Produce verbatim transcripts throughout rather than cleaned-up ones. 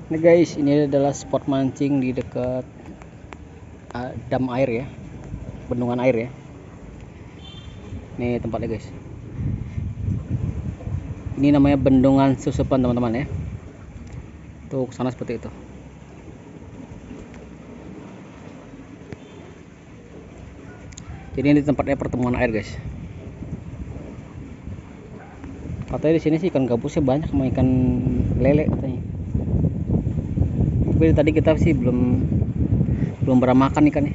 Ini guys, ini adalah spot mancing di dekat uh, dam air ya, bendungan air ya. Ini tempatnya guys. Ini namanya bendungan Susupan teman-teman ya. Tuh kesana seperti itu. Jadi ini tempatnya pertemuan air guys. Katanya di sini sih ikan gabusnya banyak sama ikan lele katanya. Tapi tadi kita sih belum belum pernah makan ikannya.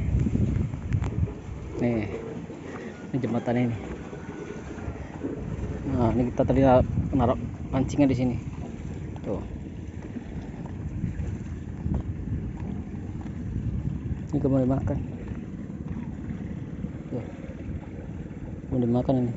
Nih, ini jembatannya ini. Nah, ini kita tadi naruh pancingnya di sini. Tuh. Ini kembali makan. Tuh. Kembali makan ini.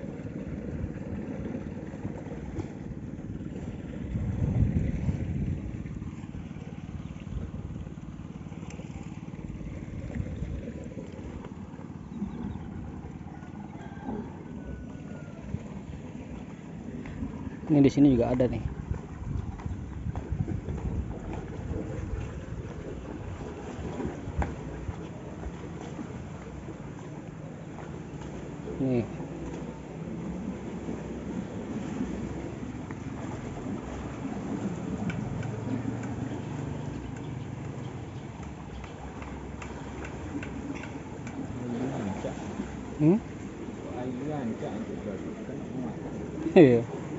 Ini di sini juga ada nih. Nih. Hmm? Iya.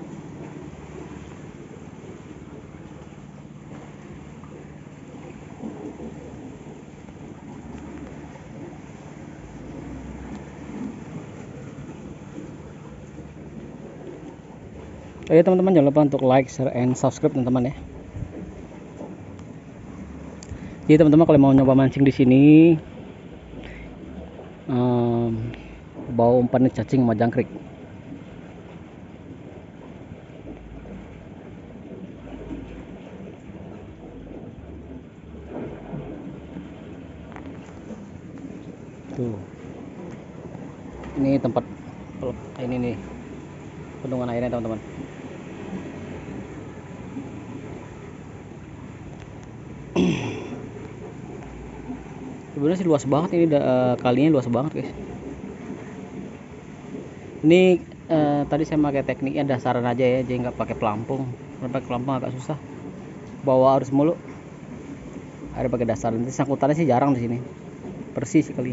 Oh ya teman-teman, jangan lupa untuk like, share, and subscribe teman-teman ya. Jadi teman-teman kalau mau nyoba mancing di sini, um, bawa umpannya cacing sama jangkrik. Tuh. Ini tempat ini nih bendungan airnya teman-teman. Sebenarnya sih luas banget ini, uh, kalinya luas banget guys. Ini uh, tadi saya pakai tekniknya dasaran aja ya, jadi nggak pakai pelampung. Kalau pakai pelampung agak susah, bawa arus mulu. Ada pakai dasaran. Nanti sangkutannya sih jarang di sini, persis sekali.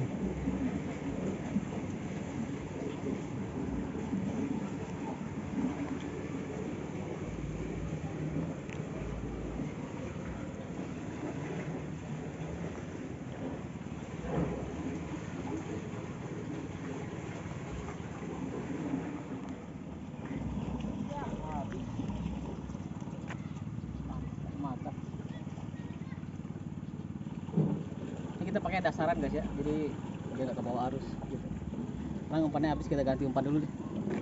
Ini kita pakai dasaran guys ya, jadi dia nggak kebawa arus gitu. Nah, umpannya habis, kita ganti umpan dulu deh.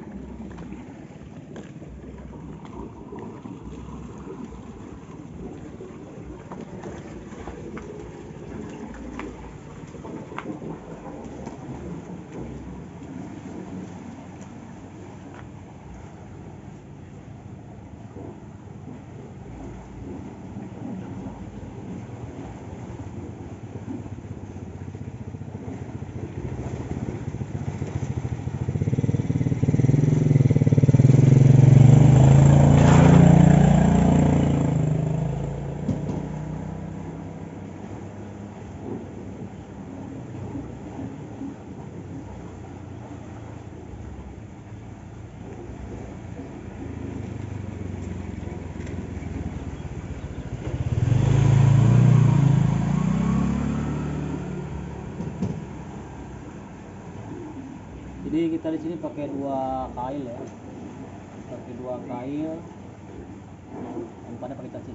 Jadi kita di sini pakai dua kail ya, pakai dua kail, umpannya pakai cacing.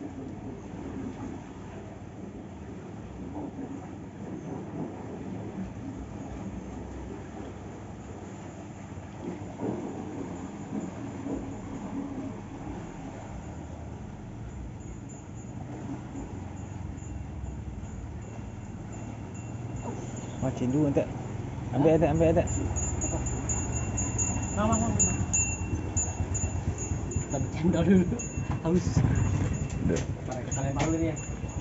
Mancing dulu entek. Ambil ada, ambil ada. Mama, mama. Kita bercanda dulu. Haus. Ada. Pakai kesalahan baru ini ya.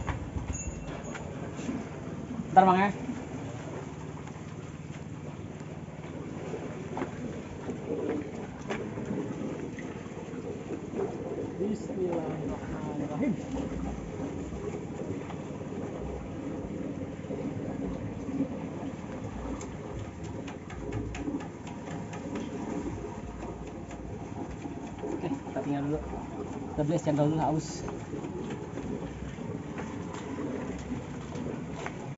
Ntar bang ya. Bismillahirrahmanirrahim. Oke, kita tinggal dulu. Kita beli es cendol dulu haus.